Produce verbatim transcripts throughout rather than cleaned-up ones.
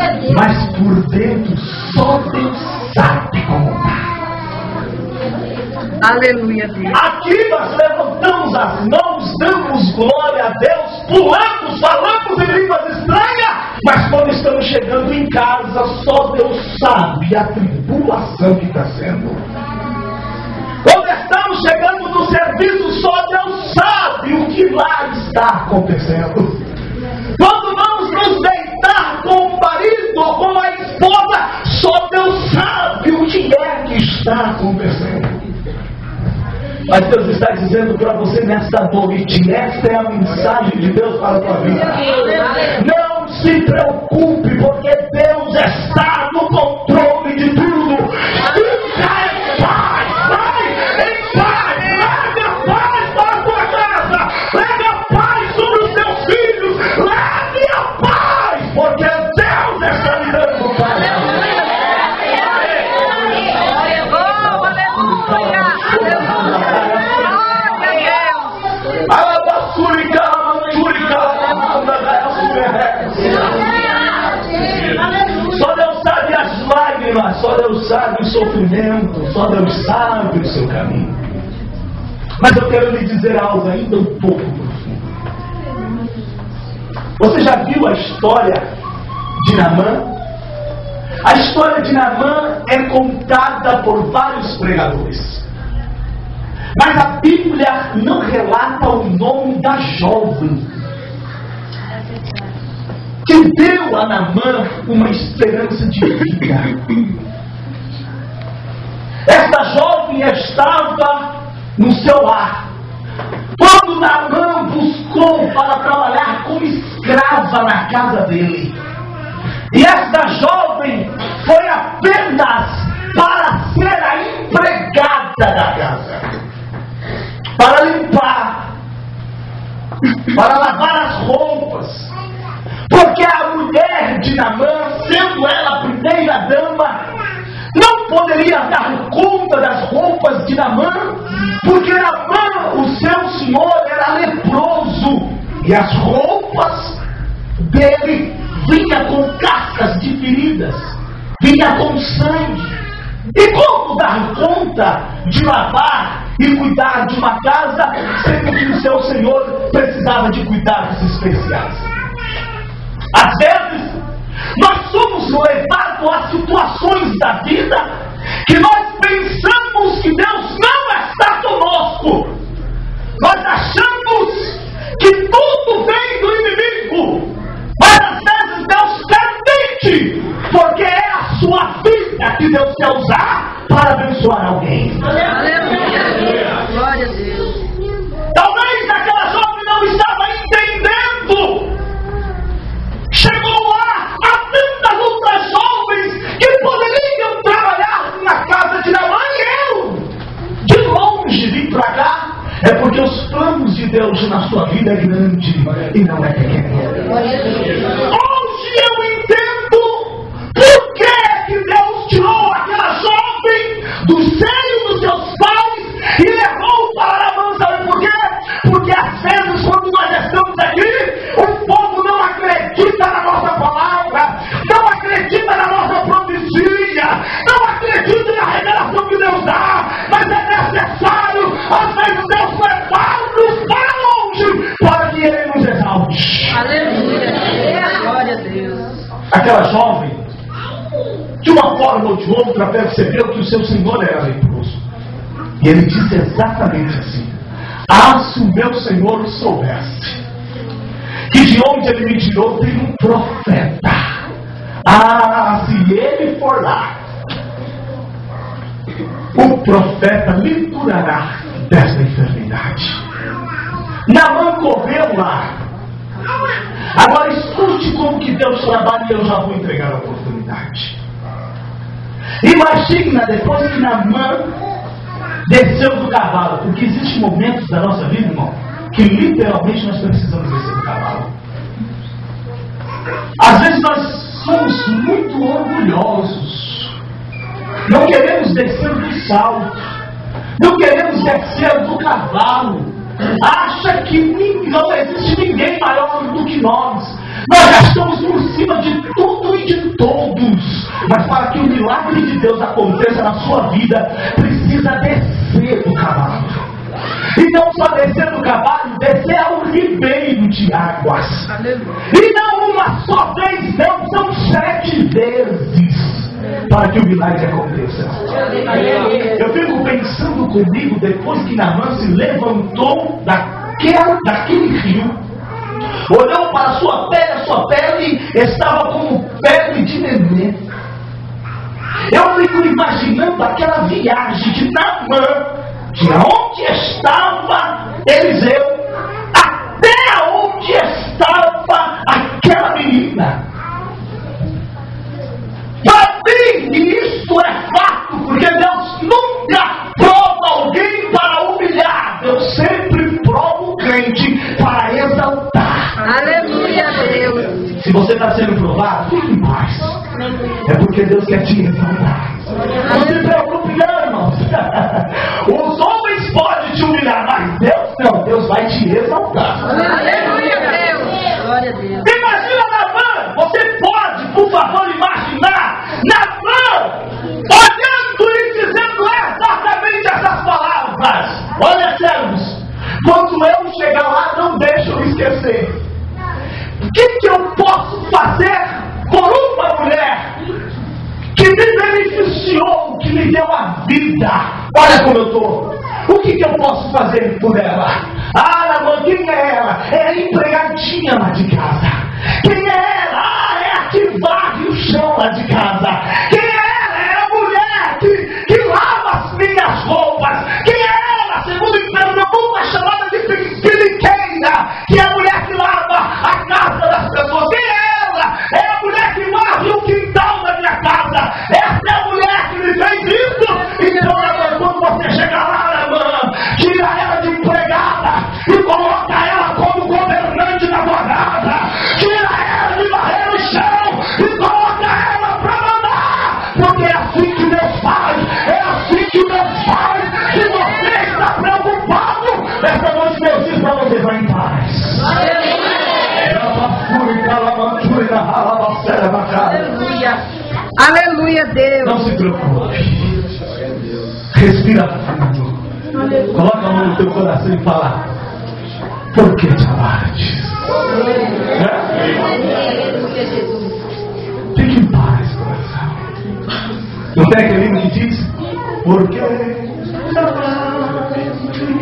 Mas por dentro só Deus sabe como está. Aleluia, Deus. Aqui nós levantamos as mãos, damos glória a Deus, pulamos, falamos em línguas estranhas, mas quando estamos chegando em casa, só Deus sabe a tribulação que está sendo. Quando estamos chegando no serviço, só Deus sabe o que lá está acontecendo. Quando vamos nos deitar com o marido ou com a esposa, só Deus sabe o que é que está acontecendo. Mas Deus está dizendo para você nesta noite, esta é a mensagem de Deus para a tua vida. Não se preocupe, porque Deus está no controle de tudo. Fica em paz, vai em paz, leve a paz para a tua casa, leve a paz sobre os teus filhos, leve a paz, porque Deus está me dando paz. Só Deus sabe as lágrimas, só Deus sabe o sofrimento, só Deus sabe o seu caminho. Mas eu quero lhe dizer algo ainda um pouco profundo. Você já viu a história de Naamã? A história de Naamã é contada por vários pregadores. Mas a Bíblia não relata o nome da jovem que deu a Naamã uma esperança de vida. Esta jovem estava no seu lar. Quando Naamã buscou para trabalhar como escrava na casa dele. E esta jovem foi apenas para ser a empregada da casa. Para limpar, para lavar as roupas, porque a mulher de Naamã, sendo ela a primeira dama, não poderia dar conta das roupas de Naamã, porque Naamã, o seu senhor, era leproso, e as roupas dele vinha com cascas de feridas, vinha com sangue. E como dar conta de lavar e cuidar de uma casa, sendo que o seu senhor precisava de cuidados especiais? Às vezes, nós somos levados a situações da vida que nós pensamos que Deus não está conosco. Nós achamos que tudo vem do inimigo, mas às vezes Deus permite, porque é a sua vida que Deus quer usar para abençoar alguém. Aleluia. Glória a Deus. Talvez aquela jovem não estava entendendo. Chegou lá a tantas outras jovens que poderiam trabalhar na casa de Naamã, e eu, de longe, vim para cá. É porque os planos de Deus na sua vida é grande e não é pequeno. Hoje eu entendo por que, que Deus tirou aquela jovem do seio dos seus pais e levou para Naamã. Sabe por quê? Porque às vezes quando nós estamos aqui, o povo não acredita na nossa palavra, não acredita na nossa profecia, não acredita na revelação que Deus dá, mas é necessário, às vezes, Deus levar-nos para longe para que Ele nos exalte. Aleluia. Glória a Deus. Aquela jovem, de uma forma ou de outra, percebeu que o seu senhor era leproso. E ele disse exatamente assim: ah, se o meu senhor soubesse que de onde ele me tirou tem um profeta. Ah, se ele for lá, o profeta lhe curará desta enfermidade. Naamã correu lá. Agora escute como que Deus trabalha, e eu já vou entregar a oportunidade. Imagina depois que Naamã desceu do cavalo, porque existem momentos da nossa vida, irmão, que literalmente nós precisamos descer do cavalo. Às vezes nós somos muito orgulhosos, não queremos descer do salto, não queremos descer do cavalo, acha que não existe ninguém maior do que nós, nós já estamos por cima de tudo e de todos. milagre de Deus aconteça na sua vida, precisa descer do cavalo. E não só descer do cavalo, descer ao ribeiro de águas. E não uma só vez, não, são sete vezes para que o milagre aconteça. Eu fico pensando comigo, depois que Naamã se levantou daquela, daquele rio, olhou para a sua pele, a sua pele estava como pele de nenê. Eu fico imaginando aquela viagem de Naamã, de onde estava Eliseu até onde estava aquela menina. Para mim, isto é fato, porque Deus nunca prova alguém para humilhar. Deus sempre prova o crente para exaltar. Aleluia, Deus. Se você está sendo provado, fique em paz. É porque Deus quer te exaltar. Não se preocupe não, irmãos. Os homens podem te humilhar, mas Deus não. Deus vai te exaltar. Aleluia, Deus. Glória a Deus. Imagina Naamã. Você pode, por favor, imaginar Naamã olhando e dizendo exatamente essas palavras. Olha, servos, quando eu chegar lá, não deixa eu esquecer. O que, que eu posso fazer por uma mulher que me beneficiou, que me deu a vida? Olha como eu estou. O que, que eu posso fazer por ela? Ah, Naamã, quem é ela? É a empregadinha lá de casa. Quem é ela? Ah, é a que varre o chão lá de casa. Quem é ela? É a mulher que, que lava as minhas roupas. Quem é ela? Segundo o Pernambuco, é chamada de peliqueira, que é a mulher que lava a casa das pessoas. Quem é ela? É a mulher que varre o quintal da minha casa. Essa é a mulher que me fez isso. Então, Naamã, quando você chegar lá, Naamã, tira ela de empregada e coloca ela como governante da tua casa. Tira ela de varrer o chão e coloca ela para mandar. Porque é assim que Deus faz. É assim que Deus faz. Se você está preocupado, essa noite Deus diz para você: vai em paz. Aleluia. Aleluia, Deus. Não se preocupe. Respira fundo. Coloca a mão no teu coração e fala: por que te abates? Fique em paz, coração. Não tem aquele hino que diz: por que te abates?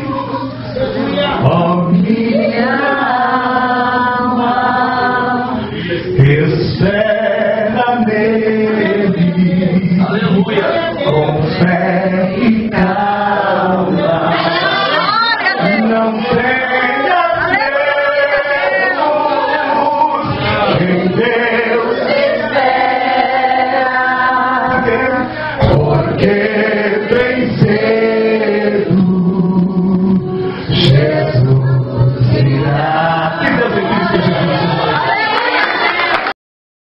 Oh, minha alma, espera nele. Aleluia. Com fé e calma. Não tenha medo. Em Deus